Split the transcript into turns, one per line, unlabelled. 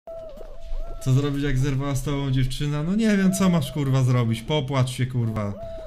Co zrobić, jak zerwała z tobą dziewczyna? No nie wiem, co masz kurwa zrobić, popłacz się kurwa.